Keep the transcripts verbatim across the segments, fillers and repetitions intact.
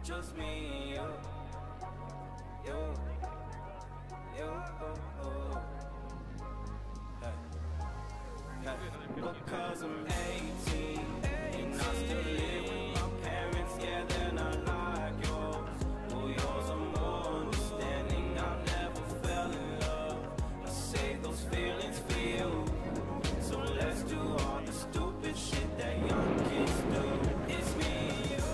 just me and you, you, you. Hey, hey. Because I'm eighteen and I still live with my parents, yeah, they're not like yours. Well, yours are more understanding. I never fell in love. I save those feelings for you. So let's do all the stupid shit that young kids do. It's me and you.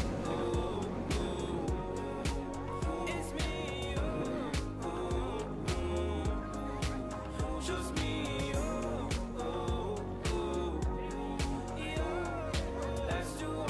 It's me and you. Just me and you. Let's do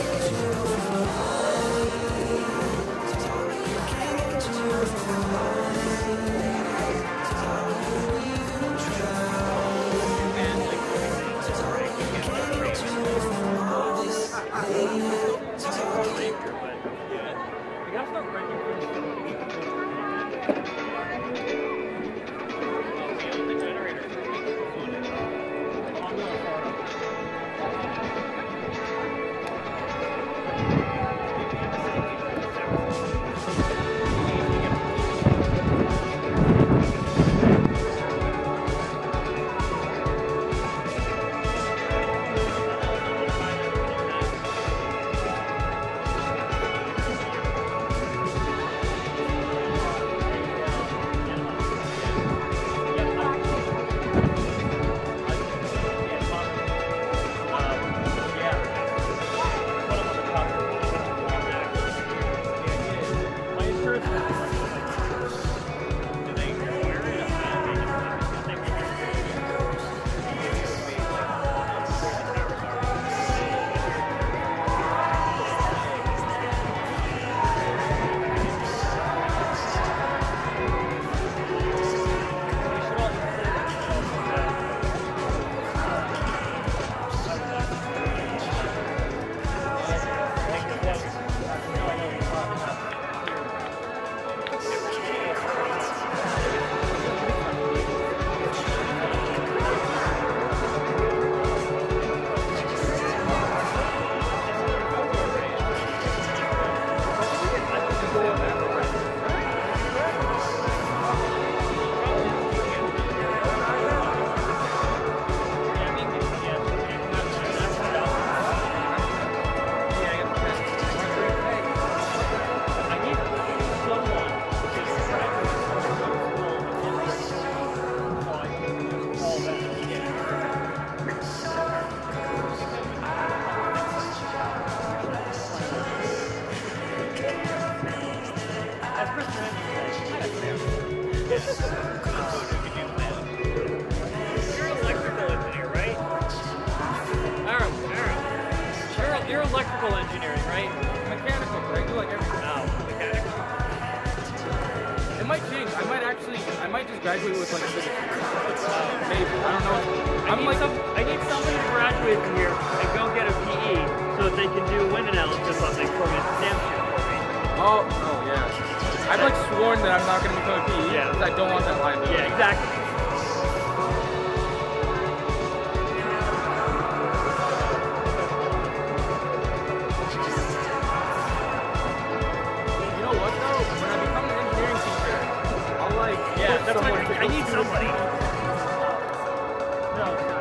electrical engineering, right? Mechanical, but I do like everything. No, mechanical. It might change. I might actually, I might just graduate with like a physics. Uh, maybe. I don't know. I I'm need like, some, I need somebody to graduate from here and go get a P E so that they can do wind analysis on things for me and stamp shit for me. oh, oh yeah. I've like sworn that I'm not going to become a P E Yeah. because I don't want that liability. Yeah, exactly. You know what though? When I become an engineering teacher, I'll like Yeah, put that's what someone I, I need somebody. No.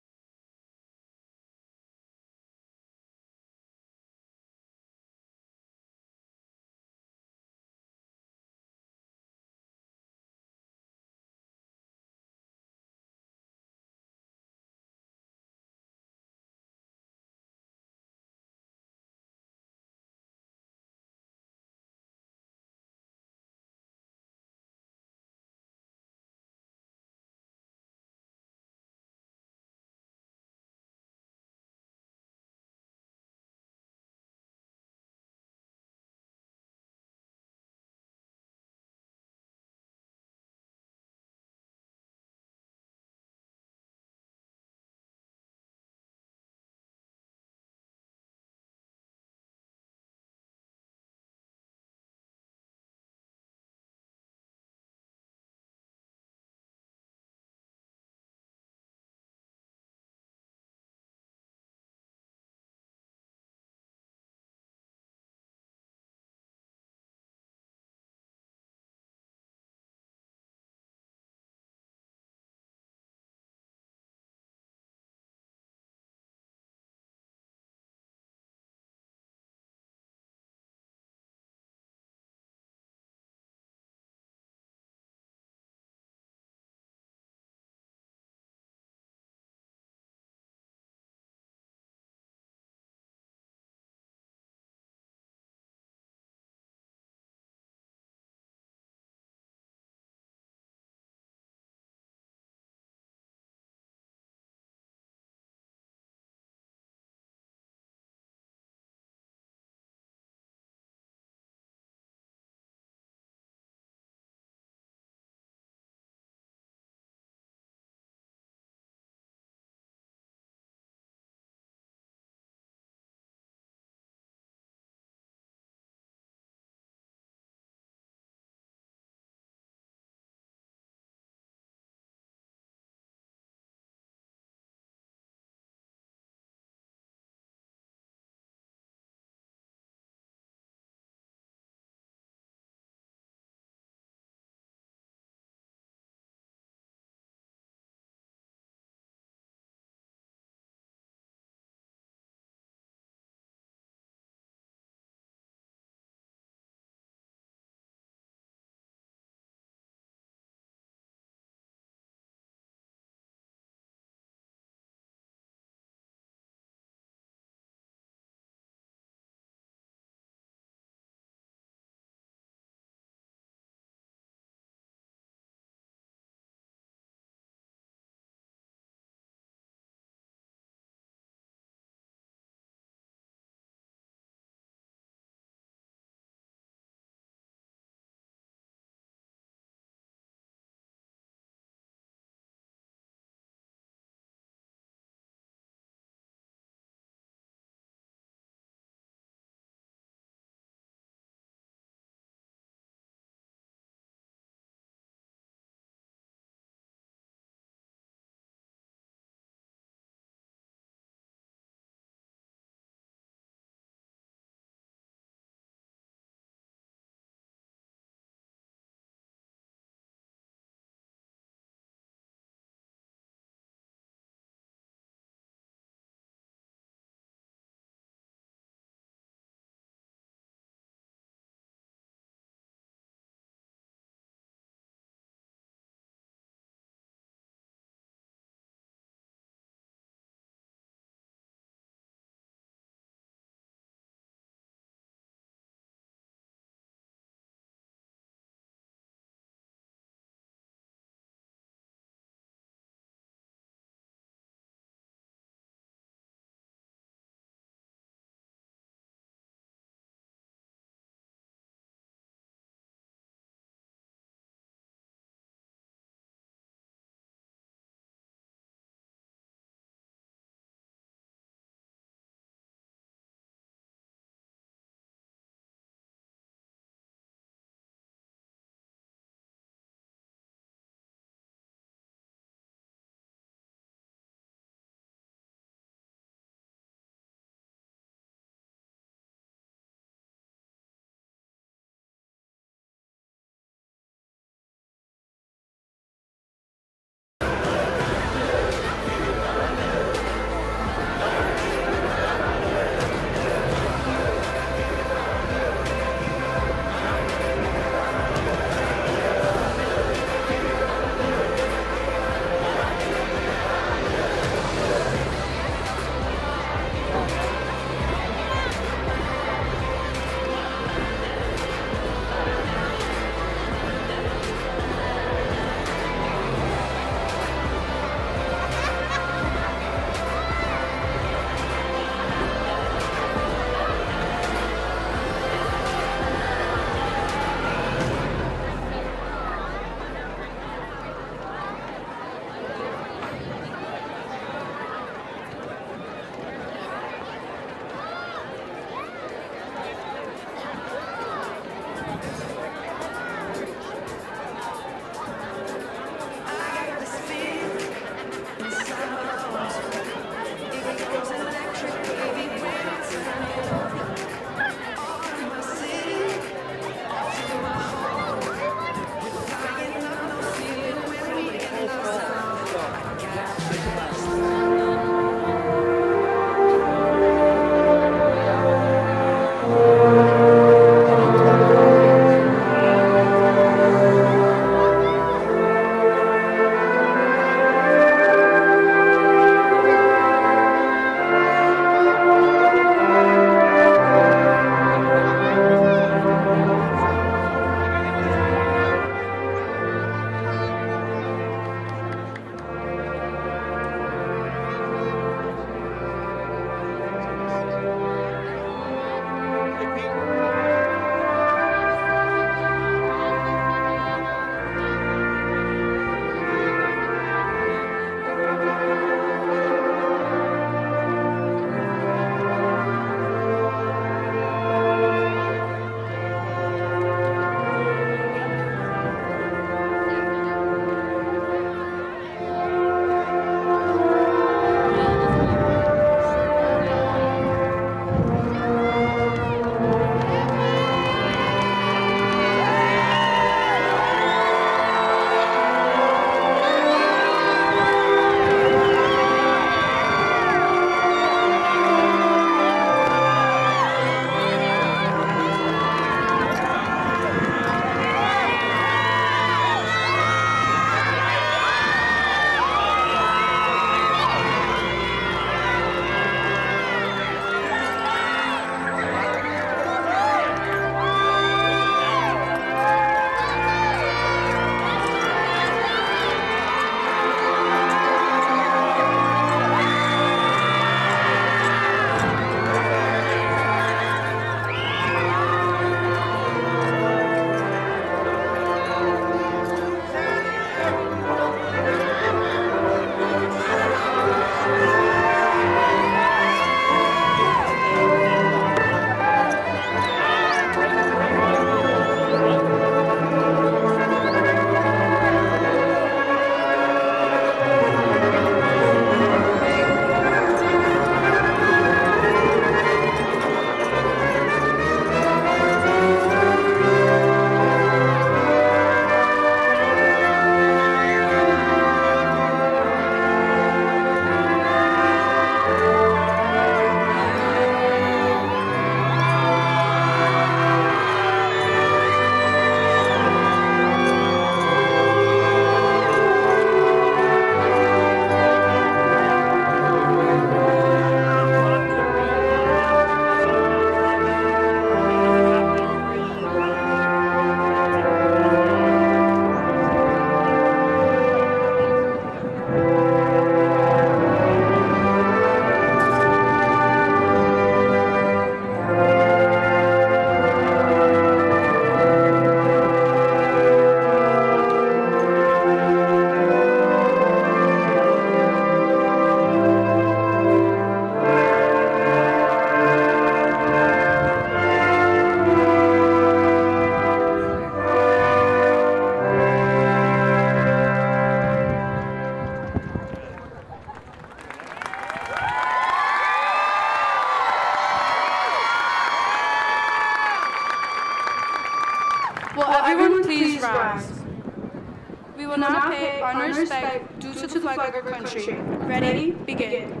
everyone please rise. We will now pay honor respect due to the flag of our country. Ready? Begin.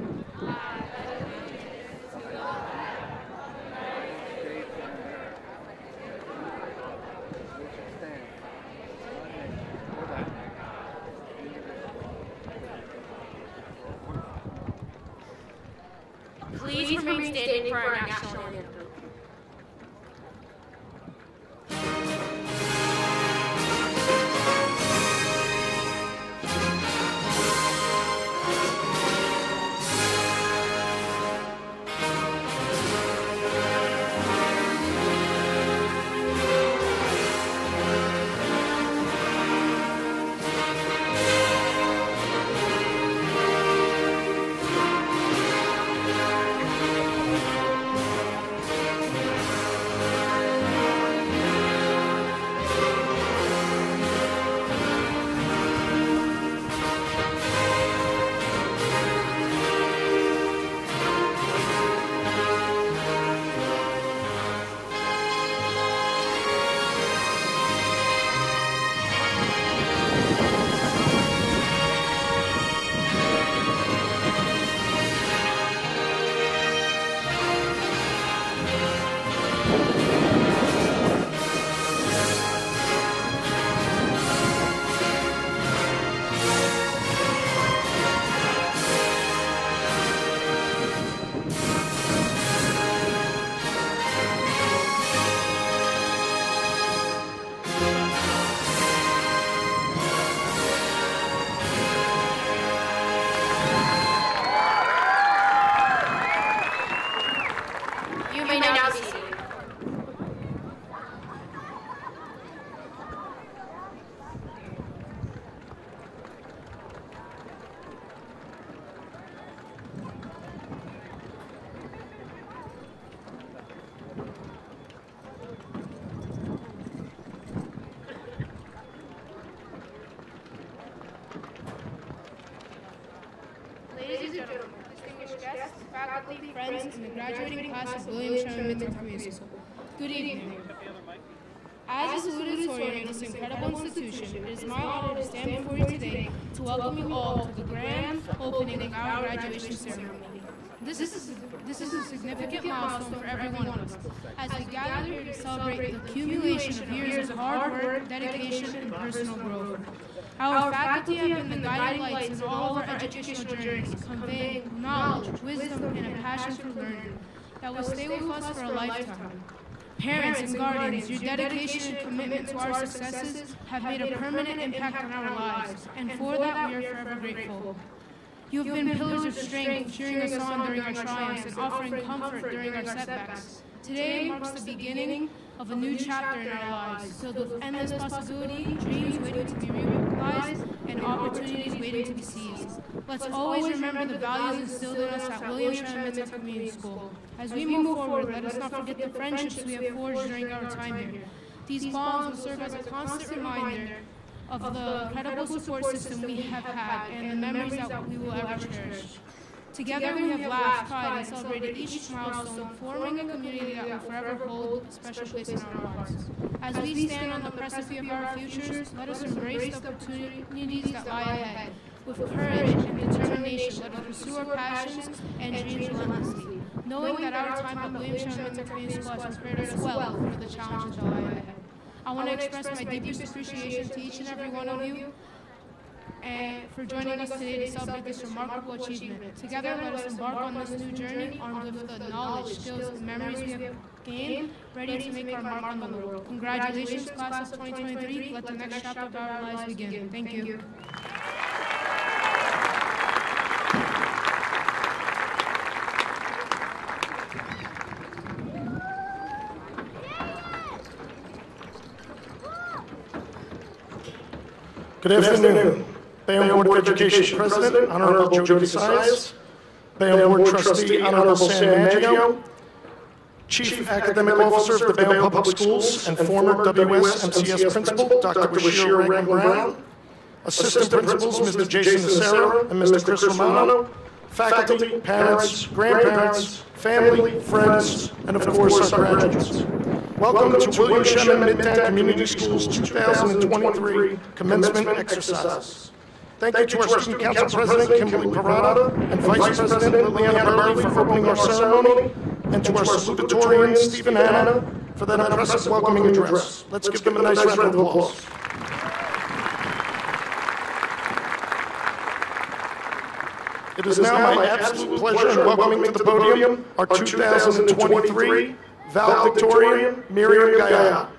Please remain standing for our national anthem. Ladies and gentlemen, distinguished guests, faculty, friends, and the graduating class of William Sherman Minter Community School, good evening. As the salutatorian of this incredible institution, it is my honor to stand before you today to welcome you all to the grand opening of our graduation ceremony. This is, this is a significant milestone for every one of us, as we gather here to celebrate the accumulation of years of hard work, dedication, and personal growth. Our faculty have been the guiding lights in all of our educational journeys, conveying knowledge, wisdom, and a passion for learning that will stay with us for a lifetime. Parents and guardians, your dedication and commitment to our successes have made a permanent impact on our lives, and for that we are forever grateful. You have been pillars of strength, cheering us on during our triumphs and offering comfort during our setbacks. Today marks the beginning of a new chapter in our lives, filled with endless possibility, dreams waiting to be realized, and opportunities waiting to be seized. Let's always remember the values instilled in us at William Sherman Minter Community School. As we move forward, let us not forget the friendships we have forged during our time here. These bonds will serve as a constant reminder of the incredible support system we have had and the memories that we will ever cherish. Together we have laughed, cried, and celebrated each milestone, forming a community that will forever hold a special place in our hearts. As we stand on the precipice of our futures, let us embrace the opportunities that lie ahead. With courage and determination, let us pursue our passions and dreams relentlessly, knowing that our time at William Sherman Minter Community School has prepared us well for the challenges that lie ahead. I want to express my deepest appreciation to each and every one of you and for joining us today to celebrate this remarkable achievement. Together, let us embark on this new journey armed with the knowledge, skills, and memories we have gained, ready to make our mark on the world. Congratulations, class of twenty twenty-three. Let the next chapter of our lives begin. Thank you. Good afternoon. Bayonne Board of Education President, Honorable Jody Sias, Bayonne Board Trustee, Honorable Sam Maggio, Chief Academic Officer of the Bayonne Public Schools and former W S M C S Principal, Doctor Bashir Rankin-Brown, Assistant Principals, Mister Jason Nacera and Mister Chris Romano, faculty, parents, grandparents, family, friends, and of course our graduates. Welcome to William Shannon Midtown Community Schools two thousand twenty-three commencement exercises. Thank you to our Student Council President, Kimberly Parada, and Vice President, Liliana Burley, for opening our ceremony, and to our salutatorian, Stephen Hanna, for that impressive welcoming address. Let's give them a nice round of applause. It is now my absolute pleasure in welcoming to the podium our two thousand twenty-three valedictorian, Miriam Guyot.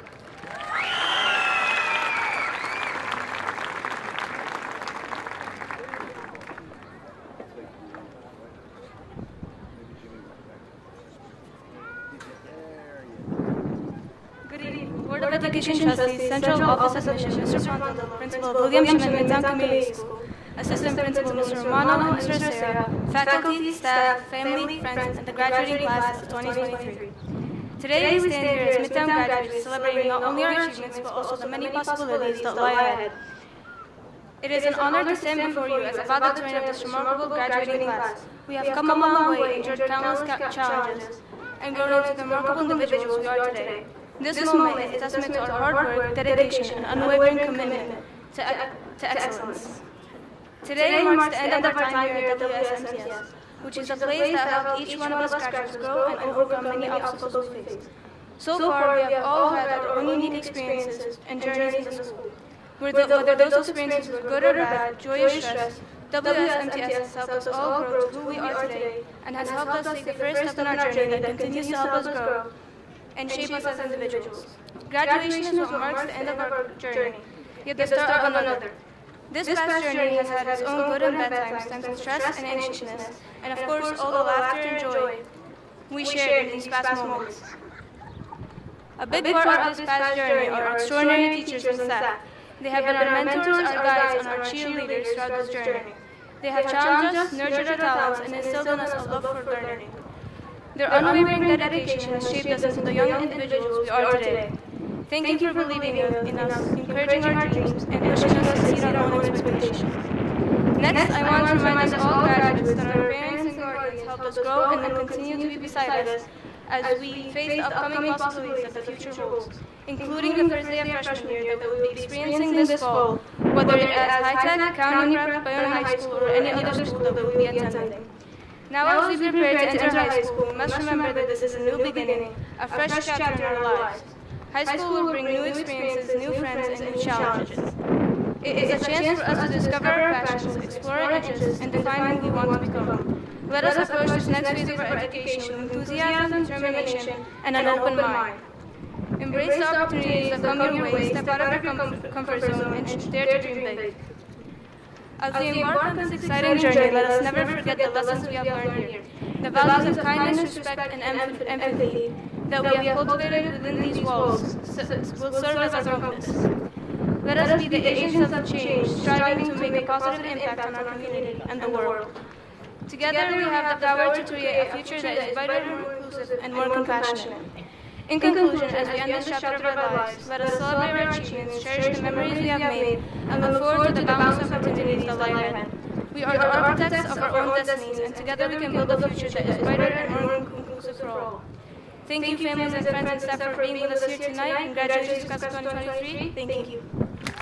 Good evening. Board of Education Trustees, Central Office of Admission, Mister Pontillo, Principal William Shannon Midtown Community School, Assistant Principal Mister Romano and Mister Serra, faculty, staff, family, friends, and the graduating class of twenty twenty-three. Today we stand here as Midtown graduates celebrating not only our achievements but also the many possibilities that lie ahead. It is an honor to stand before you as a valedictorian of this remarkable graduating class. We have come a long way, endured countless challenges, and grown into the remarkable individuals we are today. This moment is a testament to our hard work, dedication, and unwavering commitment to, to excellence. Today marks the end of our time here at W S M T S, which is a place that helped each one of us graduates grow and overcome many obstacles we faced. So far, we have all had our own unique experiences and journeys in school. Whether those experiences were good or bad, joy or stress, W S M T S has helped us all grow to who we are today and has helped us take the first step in our journey that continues to help us grow and shape us as individuals. Graduation is what marks the end of our journey, yet the start of another. This past journey has had its own good and bad times, times of stress and anxiousness, and of course all the laughter and joy we shared in these past moments. A big part of this past journey are our extraordinary teachers and staff. They have been our mentors, our guides, and our cheerleaders throughout this journey. They have challenged us, nurtured our talents, and instilled in us a love for learning. Their unwavering dedication has shaped us into the young individuals we are today. Thank you for believing in us, encouraging our dreams, and pushing us to exceed our own expectations. Next, I want to remind us all graduates that our parents and guardians helped us grow and will continue to be beside us as we face the upcoming possibilities that the future holds, including the first day of freshman year that we will be experiencing this fall, whether it as high-tech, county prep, Bayonne High School, or any other school that we will be attending. Now, as we prepare to enter high school, we must remember that this is a new beginning, a fresh chapter in our lives. High school will bring new experiences, new friends, and new challenges. It is a chance for us to discover our passions, explore our interests, and define who we want to become. Let us approach this next phase of our education with enthusiasm, determination, and an open mind. Embrace the opportunities that come your way, step out of your com comfort zone, and dare to dream big. As we embark on this exciting journey, let us never forget the lessons we have learned here. The values of kindness, respect, and empathy that we have cultivated within these walls will serve as our compass. Let us be the agents of change, striving to make a positive impact on our community and the world. Together, we have the power to create a future that is brighter, more inclusive, and more compassionate. In conclusion, as we end this chapter of our lives, let us celebrate our achievements, cherish the memories we have made, and look forward to the boundless opportunities that lie ahead. We are the architects of our own destinies, and together we can build a future that is brighter and more inclusive for all. Thank you, families and friends and staff, for being with us here tonight. Congratulations, class of twenty twenty-three. Thank you.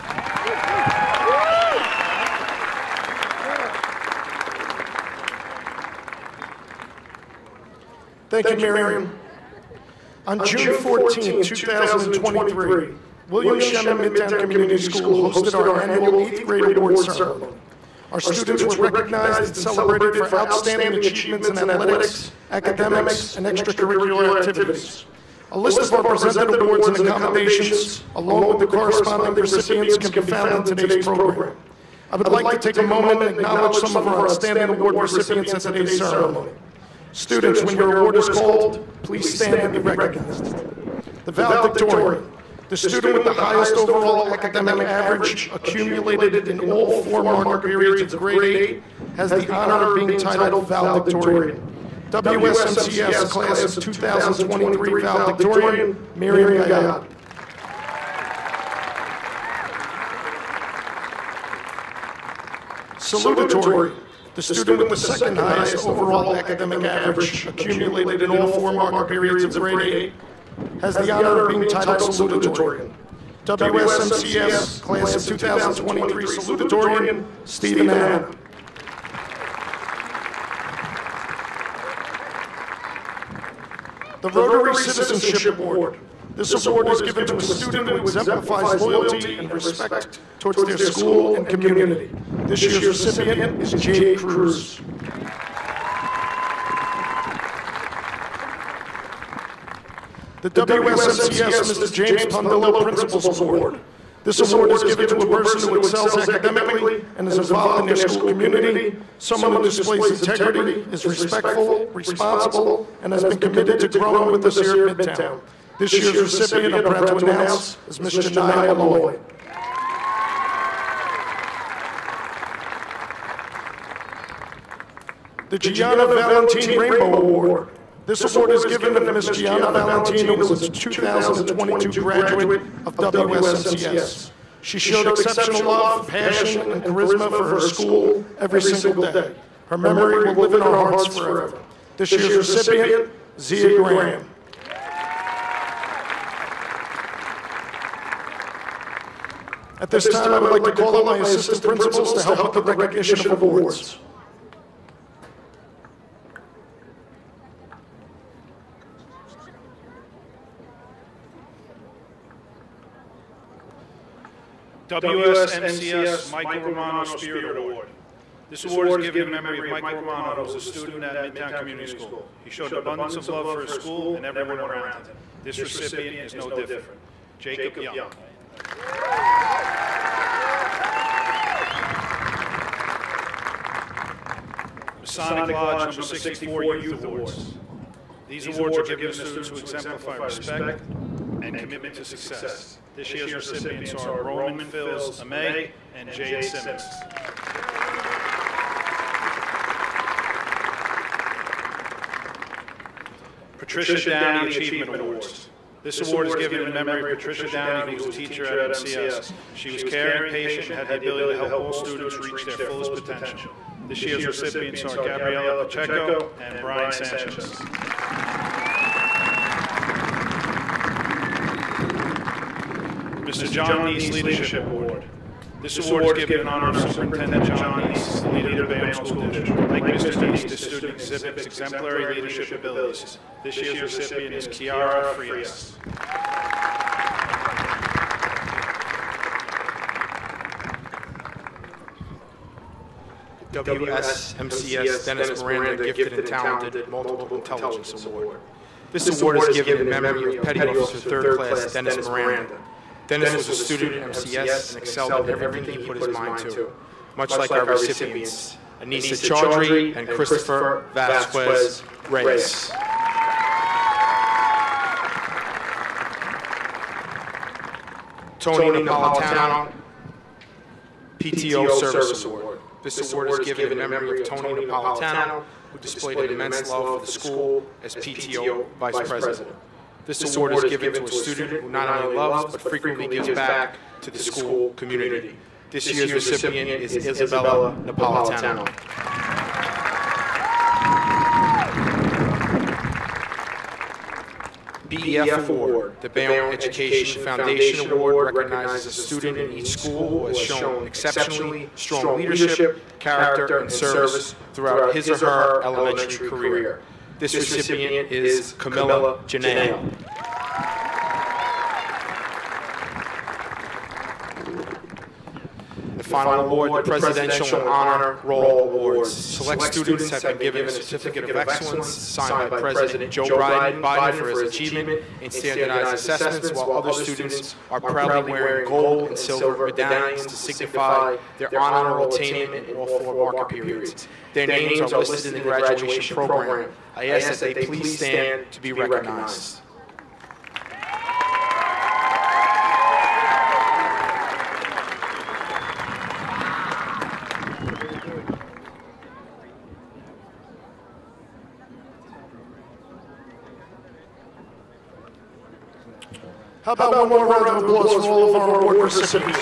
Thank you, Miriam. On June fourteenth, two thousand twenty-three, William Shannon Midtown Community School hosted our annual eighth grade award ceremony. Our students were recognized and celebrated for outstanding achievements in athletics, academics, and extracurricular activities. A list of our presented awards and accommodations, along with the corresponding recipients, can be found in today's program. I would like to take a moment and acknowledge some of our outstanding award recipients at today's ceremony. Students, when your award is called, please stand and be recognized. The valedictorian, the student with the highest overall academic average accumulated in all four marker periods of grade eight, has the honor of being titled valedictorian. W S M T S Class of two thousand twenty-three valedictorian, Miriam Guyot. Salutatory, the student with the second highest overall academic average accumulated in all four marker periods of grade eight, has the honor of being titled salutatorian. W S M C S Class of two thousand twenty-three salutatorian, Stephen Hanna. The Rotary Citizenship Award. This award is given to a student who exemplifies loyalty and respect towards their school and community. This year's recipient is Jade Cruz. The W S M C S Mister James Pondillo Principal's Award. This award is given to a person who excels academically and is involved in their school community, someone who displays integrity, is respectful, responsible, and has been committed to growing with us here at Midtown. This year's recipient, I'm proud to announce, is Miz Janiyah Lloyd. The Gianna Valentine Rainbow Award. This award is given to Miz Gianna Valentine, who was a two thousand twenty-two graduate of W S M C S. She showed exceptional love, passion, and charisma for her school every single day. Her memory will live in our hearts forever. This year's recipient, Zia Graham. At this time, I would like to call on my assistant principals to help with the recognition of awards. W S M C S Michael Romano Spirit Award. This award is given in memory of Michael Romano, who was a student at Midtown Community School. He showed abundance of love for his school and everyone around him. This recipient is no different. Jacob Young. Masonic Lodge number sixty-four Youth Awards. These awards are given to students who exemplify respect and commitment to success. This year's recipients are Roman Phils Amay and Jade Simmons. Patricia Downey Achievement Awards. This award is given in memory of Patricia Downey, who was a teacher at M C S. She was caring, patient, and had the ability to help all students reach their fullest potential. This year's recipients are Gabriela Pacheco and Brian Sanchez. Mister John Neese Leadership Award. This award is given in honor of Superintendent John Neese, the leader of the Bayonne School District. Like Mister Neese, this student exhibits exemplary leadership abilities. This year's recipient is Kiara Frias. W S M C S Dennis Miranda Gifted and Talented Multiple Intelligence Award. This award is given in memory of Petty Officer Third Class Dennis Miranda. Dennis was a student at M C S and excelled at everything he put his mind to, much like our recipients, Anissa Chaudhry and Christopher Vasquez Reyes. Tony Napolitano P T O Service Award. This award is given in memory of Tony Napolitano, who displayed an immense love for the school as P T O Vice President. This award is given to a student who not only loves but frequently gives back to the school community. This year's recipient is Isabella Napolitano. B E F Award. The Bayonne Education Foundation Award recognizes a student in each school who has shown exceptionally strong leadership, character, and service throughout his or her elementary career. This recipient is Camilla Janelle. The final award, the Presidential Honor Roll Awards. Select students have been given a Certificate of Excellence signed by President Joe Biden, Biden for his achievement in standardized assessments, while other students are proudly wearing gold and silver medallions to signify their honorable attainment in all four marker periods. Their names are listed in the graduation program. I ask that they please stand to be recognized. How about one more round of applause for all of our award recipients?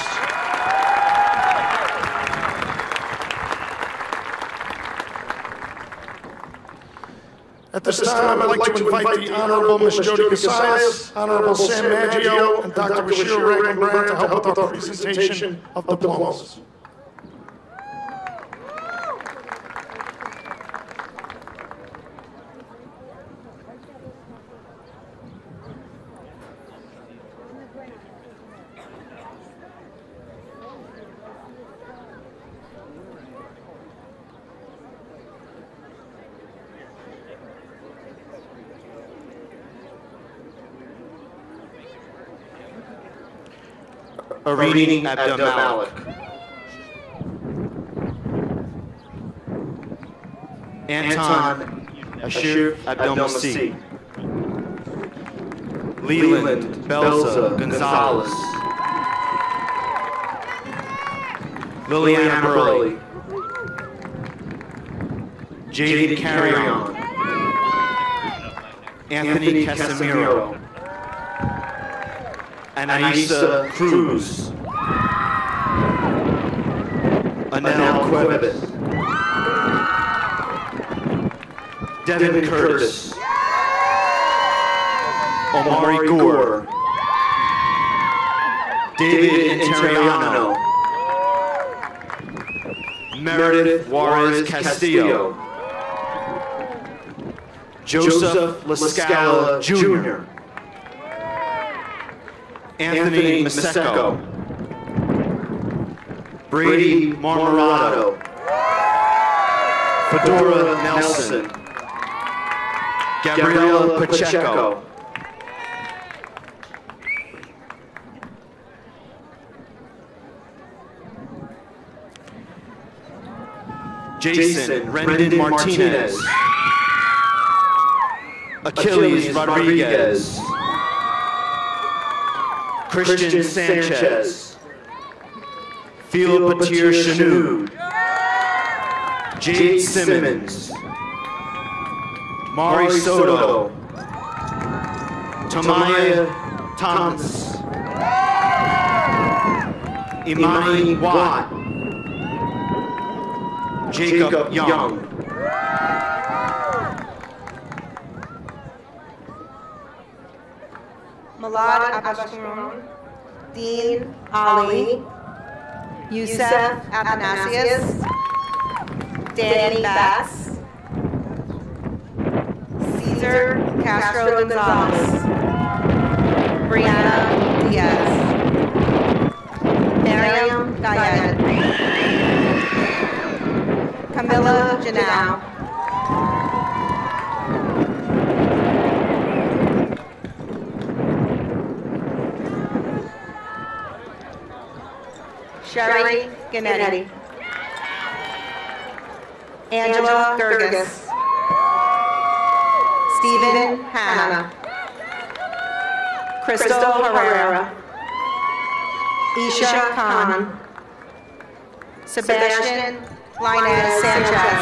At this time, I'd like to invite the Honorable Miz Jody Casayas, Honorable Sam Maggio, and Doctor Bashir Ragan-Brand to help with our presentation of diplomas. A reading Abdel Malik. Anton Ashir Abdel Masih. Leland Belza Gonzalez. Liliana Burley. Jaden Carrion. Anthony Casemiro. Anaisa Cruz. Anel Cuevas. Devin Curtis. Omari Gore. David Interiano. Meredith Juarez Castillo. Joseph Lascala Junior Anthony Masecco. Brady Marmorato. Fedora Nelson. Gabriela Pacheco. Jason Rendon Martinez. Achilles Rodriguez. Christian Sanchez. Phil Batir Chanoud. Jade Simmons. Mari Soto. Tamaya Thomas. Imani Watt. Jacob Young. Malad Abashmaron, Dean Ali, Youssef Athanasius, Danny Bass, Cesar Castro Gonzalez, Brianna Diaz, Miriam Gayed, Camilla Janau, Sherry Gannetti, Angela Gerges, Stephen Hanna, Crystal Herrera, Isha Khan, Sebastian Linez Sanchez,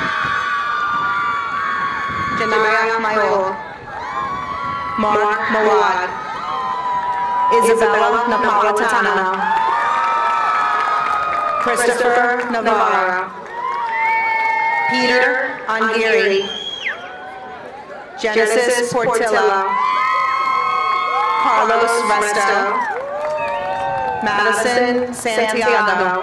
Janaya Mayola, Mark Mawad, Isabella Napolitano, Christopher Navarra, Peter Angiri, Genesis Portillo, Carlos Resto, Madison Santiago,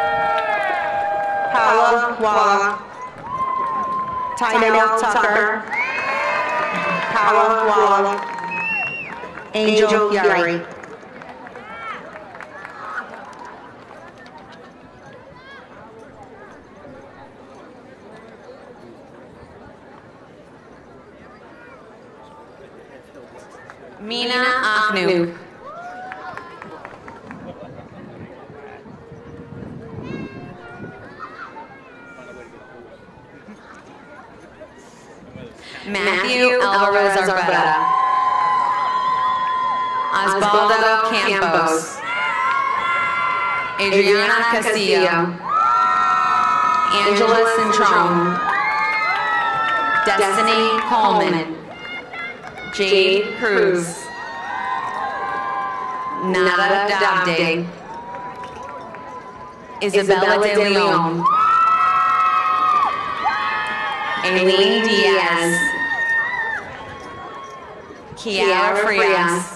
Paula Walla, Tynell Tucker, Paula Walla, Angel Yari. Mina Aknu. Matthew Alvarez Arbetta. Osvaldo Campos. Adriana Castillo. Angela Centrone. Destiny Coleman. Jade Cruz. Nada Dabde. Isabella De Leon. Aileen Diaz. Kiara Frias.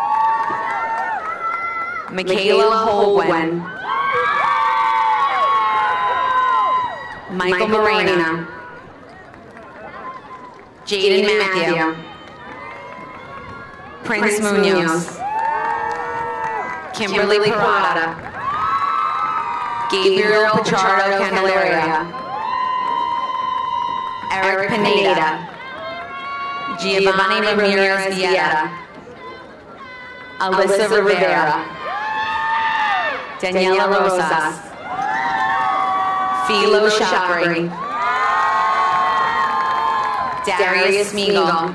Michaela Holguin. Michael Morena. Jaden Matthew. Prince Munoz. Kimberly Parada. Gabriel Pichardo Candelaria. Eric Pineda. Giovanni Ramirez Dieta. Alyssa Rivera. Daniela Rosas. Philo Shapri. Darius Smeagol.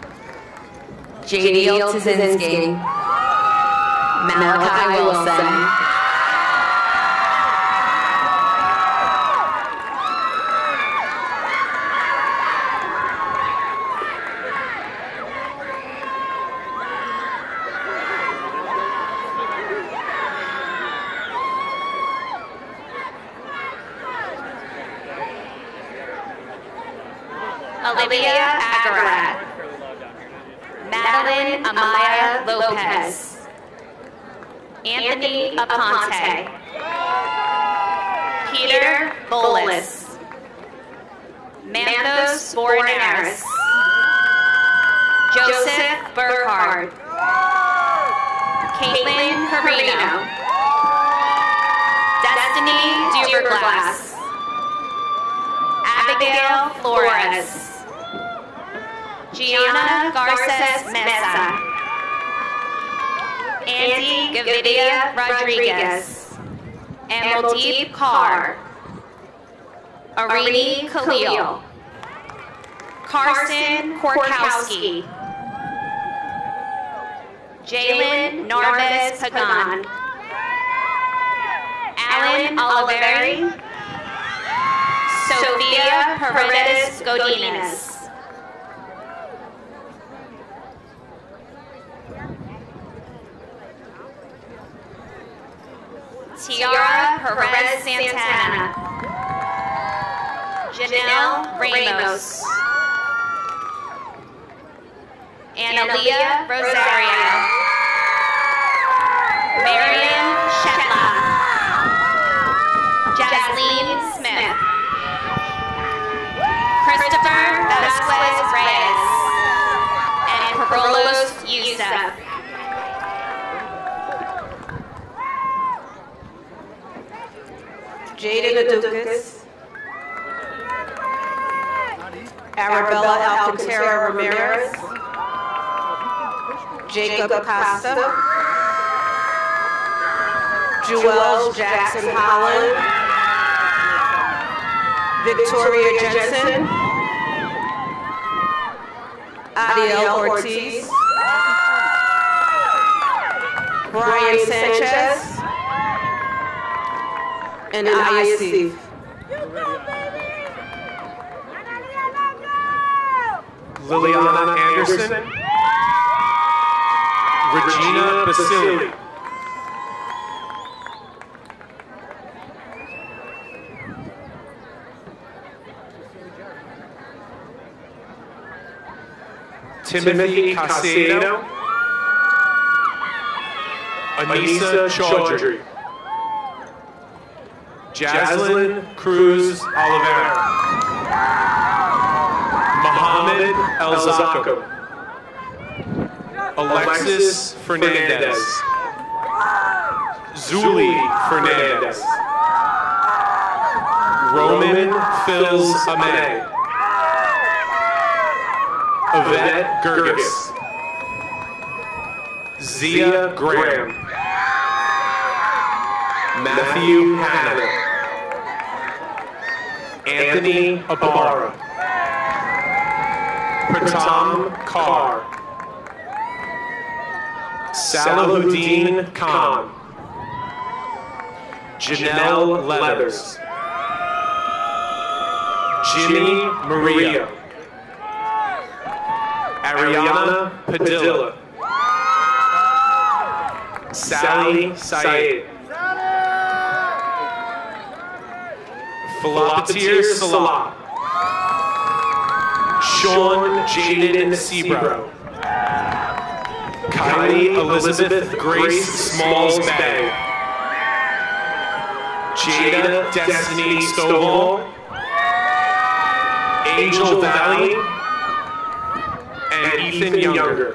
Jadiel Tazinski. Malachi Wilson. Olivia Agarat. Madeline Amaya Lopez. Anthony Aponte. Peter Bolis. Manthos Bornaris. Joseph Burkhardt. Caitlin Carino. Destiny Duberglass. Abigail Flores. Gianna Garces Mesa. Andy Gavidia Rodriguez. And Maldeep Kaur. Arini Khalil. Carson Korkowski. Jalen Narves Pagan. Alan Oliveri. Sofia Paredes Godinez. Tiara Perez Santana. Janelle Ramos. Analia Rosario. Marion Shetla. Jasleen Smith. Christopher Vasquez Reyes. And Carlos Youssef. Jaden Adukas. Arabella Alcantara Ramirez. Jacob Acosta. Joelle Jackson Holland. Victoria Jensen. Adiel Ortiz. Brian Sanchez. And Aya Steve. Liliana Anderson. Regina Basili. Timothy Casedo. Anissa Chaudhry. Jaslyn Cruz Oliveira. Mohammed El-Zako. Alexis Fernandez. Zuli Fernandez. Roman Fils Ahmed. Yvette Gerges. Zia Graham. Matthew Hanna. Anthony Abara. Pratam Kaur. Salahuddin Khan. Janelle Leathers. Jimmy Maria. Ariana Padilla. Sally Saeed. Philopatier Salah. Sean Jaden Sebro. Kylie Elizabeth Grace Smalls Bay. Jada Destiny Stovall. Angel Valley. And Ethan Younger.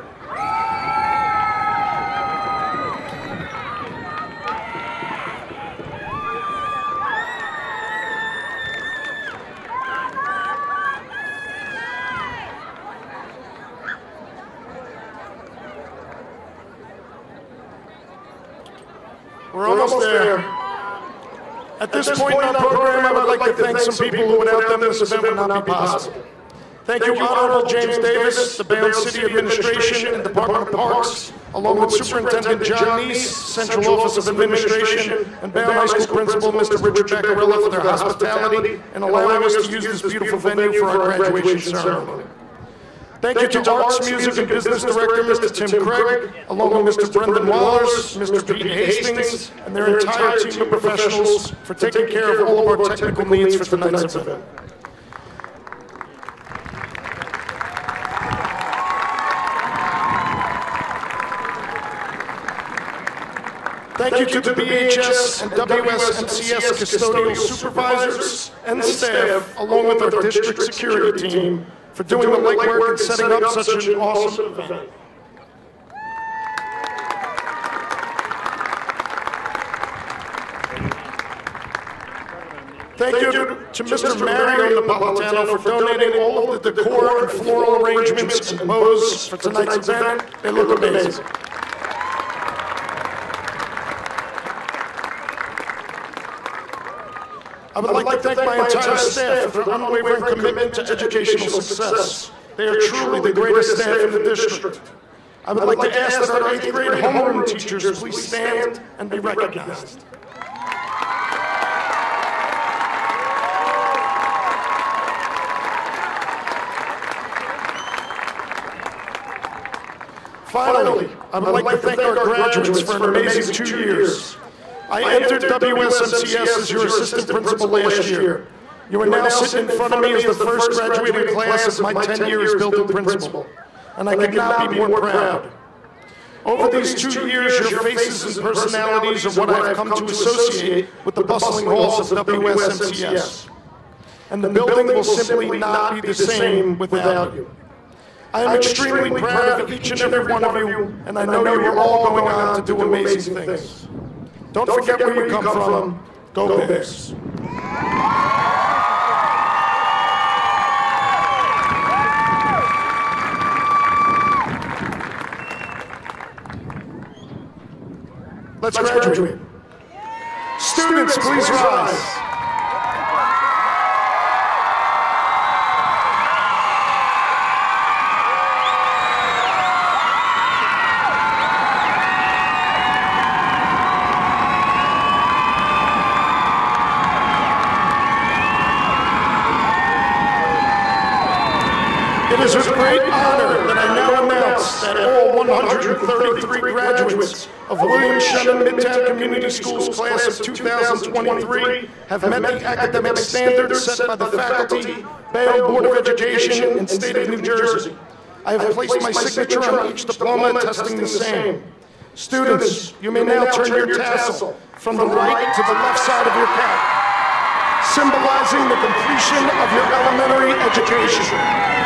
We're almost there. At this point in our program, I would like to thank some people who without them this event would not be possible. Thank you, Honorable James Davis, the Bayonne City Administration and Department of Parks, along with Superintendent John Neese, Central Office of Administration, and Bayonne High School Principal Mister Richard Beccarella for their hospitality and allowing us to use this beautiful venue for our graduation ceremony. Thank you to Arts, Music, and Business Director Mister Tim Craig, along with Mister Brendan Wallers, Mister Pete Hastings, and their entire team of professionals for taking care of all of our technical needs for tonight's event. Thank you to the B H S and W S M C S custodial supervisors and staff, along with our district security team, for doing the legwork and setting up such an awesome event. Thank you to Mister Mario Napolitano for donating all of the decor and floral arrangements and bows for tonight's event. They look amazing. I would like to thank my entire staff for their unwavering commitment to educational success. They are truly the greatest staff in the district. I would like to ask that our eighth grade homeroom teachers please stand and be recognized. Finally, I would like to thank our graduates for an amazing two years. I entered W S M C S as your assistant principal last year. You are now sitting in front of me as the first graduating class of my ten years building principal, and I could not be more proud. Over these two years, your faces and personalities are what I have come to associate with the bustling halls of W S M C S. And the building will simply not be the same without you. I am extremely proud of each and every one of you, and I know you are all going on to do amazing things. Don't forget where you come from. Go Bears. Let's graduate. Students, please rise. It is with great honor that I now announce that all one hundred thirty-three graduates of William Shannon Midtown Community Schools class of two thousand twenty-three have met the academic standards set by the faculty, Bayonne Board of Education, and State of New Jersey. I have placed my signature on each diploma attesting the same. Students, you may now turn your tassel from the right to the left side of your cap, symbolizing the completion of your elementary education.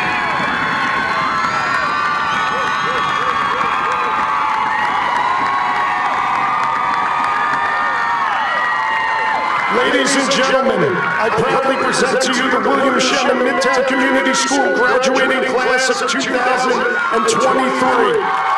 Ladies and gentlemen, I proudly present to you the William Shannon Midtown Community School graduating class of two thousand twenty-three.